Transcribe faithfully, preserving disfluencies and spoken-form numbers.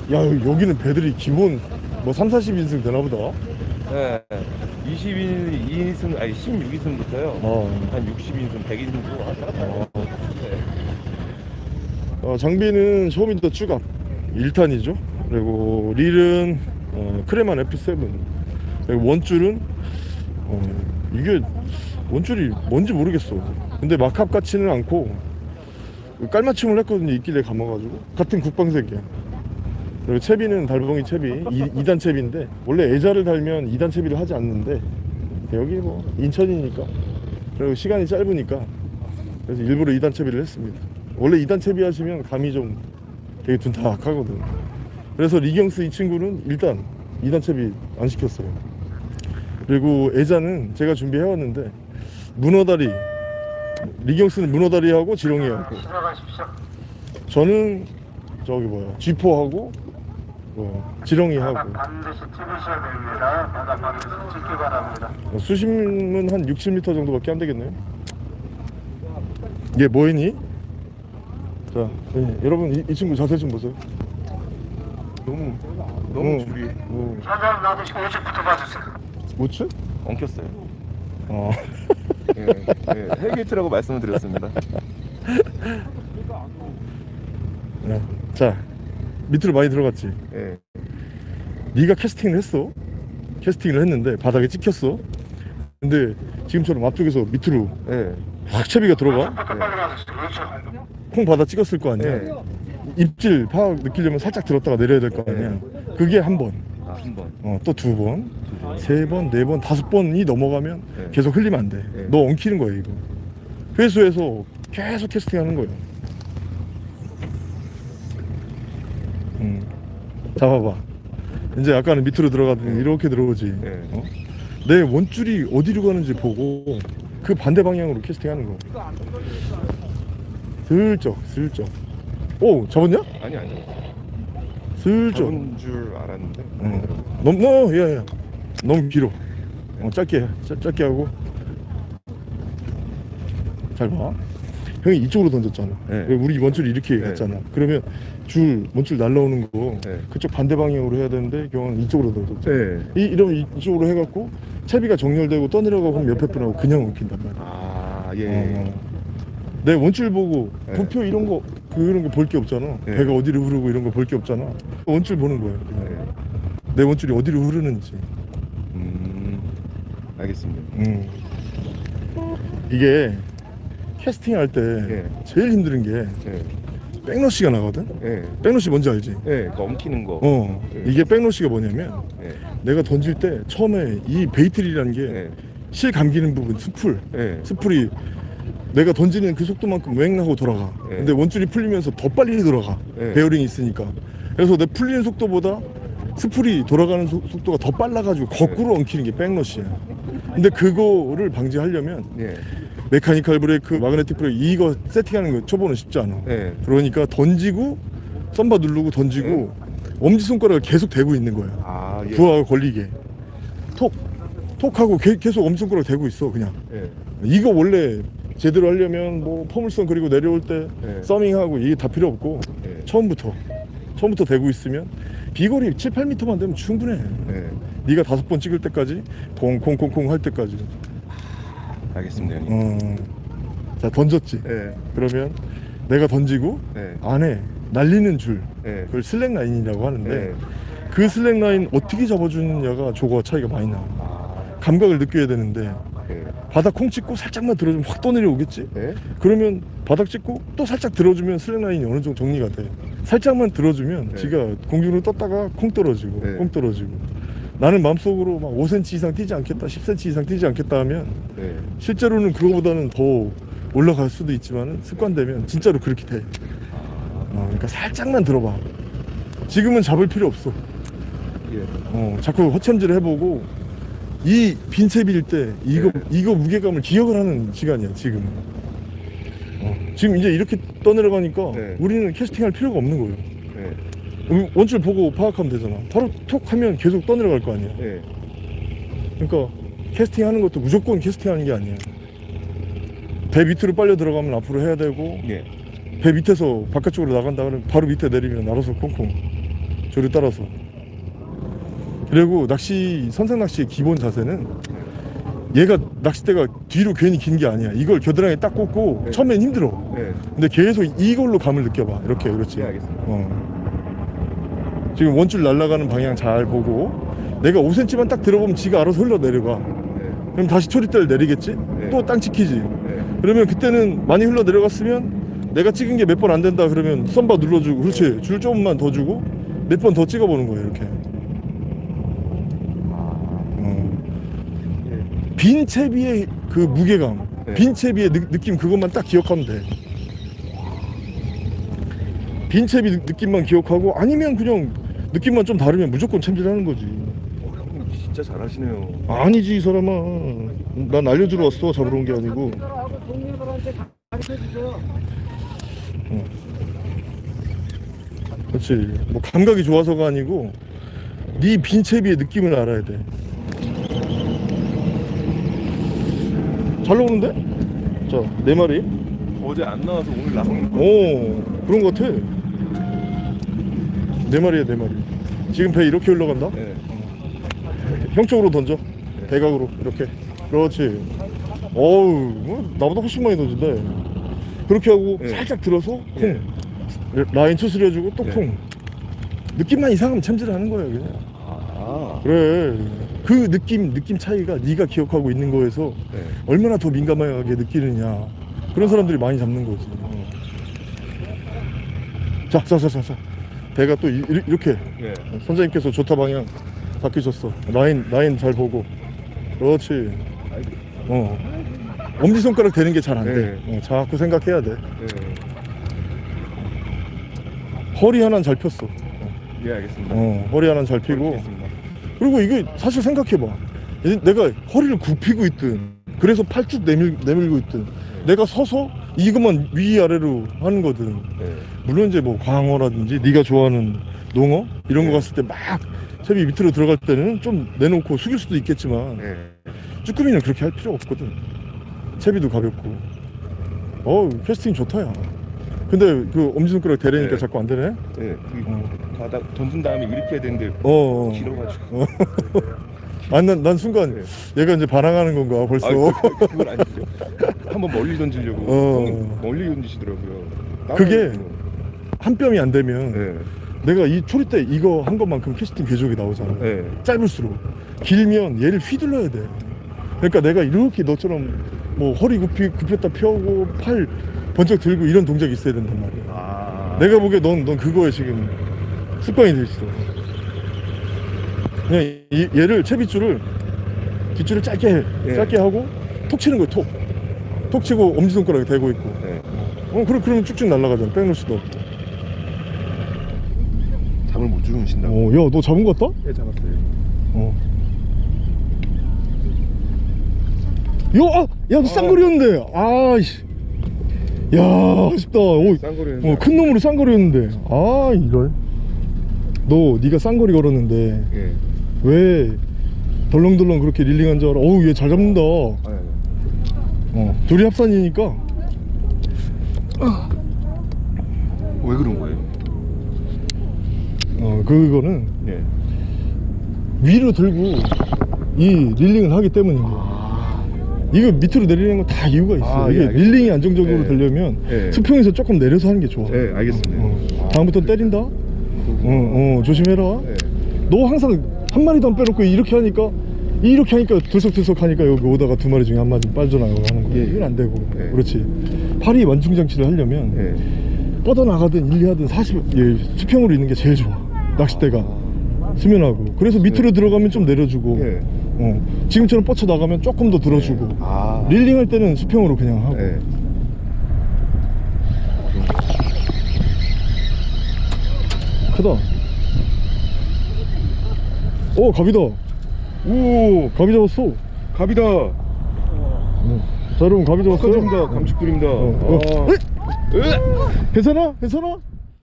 야, 여기는 배들이 기본 뭐 삼, 사십 인승 되나 보다. 네. 이십 인승 아니 십육 인승부터요. 어. 한 육십 인승, 백 인승도 왔다 갔다 해요. 어. 네. 어, 장비는 쇼윈도 쭈갑 일 탄이죠. 그리고 릴은 어, 크레만 에프 세븐. 그리고 원줄은 어, 이게 원줄이 뭔지 모르겠어. 근데 마캅 같지는 않고 깔맞춤을 했거든요. 있길래 감아가지고 같은 국방색이야. 그리고 채비는 달봉이 채비 이 단 채비인데 원래 애자를 달면 이 단 채비를 하지 않는데 여기 뭐 인천이니까 그리고 시간이 짧으니까 그래서 일부러 이 단 채비를 했습니다. 원래 이 단 채비 하시면 감이 좀 되게 둔탁하거든. 그래서 리경스 이 친구는 일단 이 단 채비 안 시켰어요. 그리고 애자는 제가 준비해왔는데 문어다리, 리경스는 문어다리하고 지렁이하고, 저는 저기 뭐야 쥐포하고 뭐 지렁이하고. 반드시 찍으셔야 됩니다. 바닥 반드시 찍기 바랍니다. 수심은 한 육, 칠 미터 정도밖에 안 되겠네요. 얘 뭐이니? 자, 네, 여러분 이, 이 친구 자세 좀 보세요. 너무 너무 어, 줄이 어. 사장 놔두시고 우측부터 봐주세요. 우측? 엉켰어요. 어. 예, 예, 헬게이트라고 말씀을 드렸습니다. 네. 자, 밑으로 많이 들어갔지. 예. 네가 캐스팅을 했어. 캐스팅을 했는데 바닥에 찍혔어. 근데 지금처럼 앞쪽에서 밑으로 예. 확 채비가 들어가. 우측부터 빨리 놔두세요. 그렇죠. 콩 받아 찍었을 거 아니야. 네. 입질 파악 느끼려면 살짝 들었다가 내려야 될 거 아니야. 그게 한 번, 아, 한 번. 어, 또 두 번, 세 번, 네 번, 다섯 번이 넘어가면 네. 계속 흘리면 안 돼. 네. 너 엉키는 거야 이거. 회수해서 계속 캐스팅하는 거야. 음. 잡아봐. 이제 아까는 밑으로 들어가더니 이렇게 들어오지. 네. 어? 내 원줄이 어디로 가는지 보고 그 반대 방향으로 캐스팅하는 거. 슬쩍, 슬쩍. 오, 잡았냐? 아니 아니. 슬쩍. 잡은 줄 알았는데. 응. 너무, 너, 야, 야. 너무 길어. 어, 짧게, 해. 짧, 짧게 하고. 잘 봐. 형이 이쪽으로 던졌잖아. 네. 왜 우리 원줄이 이렇게 네. 갔잖아. 그러면 줄, 원줄 날라오는 거 네. 그쪽 반대 방향으로 해야 되는데 경은 이쪽으로 던졌잖아. 네. 이, 이러면 이쪽으로 해갖고 채비가 정렬되고 떠내려가고 하면 옆에 분하고 그냥 엉킨단 말이야. 아 예. 어. 내 원줄 보고 네. 부표 이런 거 그런 거 볼 게 없잖아. 네. 배가 어디로 흐르고 이런 거 볼 게 없잖아. 원줄 보는 거야. 그냥. 네. 내 원줄이 어디로 흐르는지. 음. 알겠습니다. 음. 이게 캐스팅 할 때 예. 제일 힘든 게 예. 백러시가 나거든. 예. 백러시 뭔지 알지? 예. 그 엉키는 거. 어. 예. 이게 백러시가 뭐냐면 예. 내가 던질 때 처음에 이 베이트리라는 게 예. 실 감기는 부분 스풀. 예. 스풀이 내가 던지는 그 속도만큼 웽하고 돌아가. 예. 근데 원줄이 풀리면서 더 빨리 돌아가. 예. 베어링이 있으니까. 그래서 내 풀리는 속도보다 스풀이 돌아가는 속, 속도가 더 빨라가지고 거꾸로 엉키는 게 백러시야. 근데 그거를 방지하려면 예. 메카니컬 브레이크, 마그네틱 브레이크 이거 세팅하는 거 초보는 쉽지 않아. 예. 그러니까 던지고 썸바 누르고 던지고 엄지손가락을 계속 대고 있는 거야. 아 예. 부하가 걸리게. 톡! 톡하고 게- 계속 엄지손가락 대고 있어 그냥. 예. 이거 원래 제대로 하려면 뭐 포물선 그리고 내려올 때 네. 서밍하고 이게 다 필요 없고 네. 처음부터 처음부터 대고 있으면 비거리 칠, 팔 미터만 되면 충분해. 예. 네가 다섯 번 찍을 때까지 콩콩콩콩 할 때까지. 알겠습니다. 형님. 어. 자, 던졌지. 예. 그러면 내가 던지고 예. 안에 날리는 줄 예. 그걸 슬랙 라인이라고 하는데 예. 그 슬랙 라인 어떻게 잡아주느냐가 조거가 차이가 많이 나. 아. 감각을 느껴야 되는데 예. 바닥 콩 찍고 살짝만 들어주면 확 떠내려오겠지? 예. 그러면 바닥 찍고 또 살짝 들어주면 슬랙 라인이 어느 정도 정리가 돼. 살짝만 들어주면 네. 지가 공중으로 떴다가 콩 떨어지고 네. 콩 떨어지고. 나는 마음속으로 막 오 센티미터 이상 뛰지 않겠다, 십 센티미터 이상 뛰지 않겠다 하면 예. 실제로는 그거보다는 더 올라갈 수도 있지만 습관되면 진짜로 그렇게 돼. 어, 그러니까 살짝만 들어봐. 지금은 잡을 필요 없어. 예. 어, 자꾸 허챔질을 해보고 이 빈채비일 때 이거 네. 이거 무게감을 기억을 하는 시간이야 지금. 어, 지금 이제 이렇게 떠내려가니까 네. 우리는 캐스팅할 필요가 없는 거예요. 예. 음, 원줄 보고 파악하면 되잖아. 바로 톡 하면 계속 떠내려갈 거 아니야. 예. 그러니까 캐스팅하는 것도 무조건 캐스팅하는 게 아니야. 배 밑으로 빨려 들어가면 앞으로 해야 되고 예. 배 밑에서 바깥쪽으로 나간다 그러면 바로 밑에 내리면 알아서 콩콩 조류 따라서. 그리고 낚시 선상 낚시의 기본 자세는 얘가 낚싯대가 뒤로 괜히 긴 게 아니야. 이걸 겨드랑이에 딱 꽂고 네. 처음엔 힘들어. 네. 근데 계속 이걸로 감을 느껴봐. 이렇게 그렇지. 네, 알겠습니다. 어. 지금 원줄 날아가는 방향 잘 보고 내가 오 센티미터만 딱 들어보면 지가 알아서 흘러 내려가. 네. 그럼 다시 초리대를 내리겠지? 네. 또 땅 찍히지. 네. 그러면 그때는 많이 흘러 내려갔으면 내가 찍은 게 몇 번 안 된다 그러면 썸바 눌러주고 그렇지. 줄 조금만 더 주고 몇 번 더 찍어보는 거예요. 이렇게. 어. 예. 빈 채비의 그 무게감, 네. 빈 채비의 느, 느낌 그것만 딱 기억하면 돼. 빈 채비 느- 느낌만 기억하고 아니면 그냥 느낌만 좀 다르면 무조건 챔질하는 거지. 어, 형 진짜 잘하시네요. 아니지 이 사람아. 난 알려주러 왔어. 잡으러 온 게 아니고. 하고 동료들한테 가르쳐 주세요. 그렇지. 뭐 감각이 좋아서가 아니고 네 빈 채비의 느낌을 알아야 돼. 잘 나오는데? 자, 네 마리. 어제 안 나와서 오늘 나온 거. 오, 그런 거 같아. 네 마리야, 네 마리. 지금 배 이렇게 흘러간다? 네. 형 쪽으로 던져. 대각으로 이렇게. 그렇지. 어우, 뭐 나보다 훨씬 많이 던진다. 그렇게 하고 네. 살짝 들어서 콩. 네. 라인 추스려주고 또 네. 콩. 느낌만 이상하면 챔질하는 거야 그냥. 아. 그래. 그 느낌 느낌 차이가 네가 기억하고 있는 거에서 네. 얼마나 더 민감하게 느끼느냐. 그런 사람들이 많이 잡는 거지. 자, 자, 자, 자, 자. 배가 또 이, 이렇게 네. 선장님께서 좋다 방향 바뀌셨어. 라인 라인 잘 보고. 그렇지. 아이고. 어. 엄지 손가락 대는 게 잘 안 돼. 네. 어, 자꾸 생각해야 돼. 네. 허리 하나는 잘 폈어. 예, 알겠습니다. 어, 허리 하나는 잘 피고. 알겠습니다. 그리고 이게 사실 생각해봐. 이- 내가 허리를 굽히고 있든, 그래서 팔 쭉 내밀, 내밀고 있든, 내가 서서 이것만 위아래로 하는 거든. 네. 물론 이제 뭐 광어라든지 네가 좋아하는 농어 이런 거 네. 갔을 때 막 채비 밑으로 들어갈 때는 좀 내놓고 숙일 수도 있겠지만 네. 쭈꾸미는 그렇게 할 필요 없거든. 채비도 가볍고. 어, 캐스팅 좋다 야. 근데 그 엄지손가락 대려니까 네. 자꾸 안 되네. 네. 그 어. 가다 던진 다음에 이렇게 해야 되는데 어. 어. 길어가지고. 아니 난, 난 순간 네. 얘가 이제 반항하는 건가 벌써. 아, 그, 그건 아니죠. 한번 멀리 던지려고 어. 형이 멀리 던지시더라고요. 그게 따라오고. 한 뼘이 안 되면 네. 내가 이 초리대 이거 한 것만큼 캐스팅 궤적이 나오잖아. 네. 짧을수록 길면 얘를 휘둘러야 돼. 그러니까 내가 이렇게 너처럼 뭐 허리 굽히, 굽혔다 펴고 팔 번쩍 들고 이런 동작이 있어야 된단 말이야. 아. 내가 보기에 넌, 넌 그거에 지금 습관이 돼 있어. 그냥 이, 얘를 채빗줄을 뒷줄을 짧게 해. 네. 짧게 하고 톡 치는 거야. 톡. 톡 치고 엄지손가락에 대고 있고. 네. 어 그럼 그러면 쭉쭉 날아가잖아. 빼놓을 수도 없고. 잠을 못 주무신다고. 어, 야, 너 잡은 거 같다? 네, 잡았어요. 어. 요, 아, 야, 너 쌍거리였는데. 아이씨. 야, 아쉽다. 오, 쌍거리는. 어, 큰 놈으로 쌍거리였는데. 아, 이럴. 너, 네가 쌍거리 걸었는데 예. 왜 덜렁덜렁 그렇게 릴링한 줄 알아? 어우, 얘 잘 잡는다. 아, 네. 어, 둘이 합산이니까. 왜 그런 거예요? 어, 그거는 네. 위로 들고 이 릴링을 하기 때문인 거야. 이거 밑으로 내리는 건 다 이유가 있어. 아, 예, 이게 알겠습니다. 릴링이 안정적으로 네. 되려면 네. 수평에서 조금 내려서 하는 게 좋아. 네, 알겠습니다. 어. 아, 다음부터 때린다. 어, 어, 조심해라. 네. 너 항상 한 마리도 안 빼놓고 이렇게 하니까 이렇게 하니까 들썩들썩 하니까 여기 오다가 두 마리 중에 한 마리 빠져나가고 하는 거야. 예. 이건 안 되고. 네. 그렇지. 팔이 완충장치를 하려면 네. 뻗어나가든 일리하든 사십 예, 수평으로 있는 게 제일 좋아. 낚싯대가 아. 수면하고. 그래서 밑으로 들어가면 좀 내려주고. 네. 어, 지금처럼 뻗쳐 나가면 조금 더 들어주고. 아. 릴링 할 때는 수평으로 그냥 하고. 네. 크다. 오, 갑이다. 오, 갑이 잡았어. 갑이다. 어. 자, 여러분, 갑이 잡았어요. 축하드립니다. 감축드립니다. 어, 어. 아. 에? 괜찮아? 괜찮아?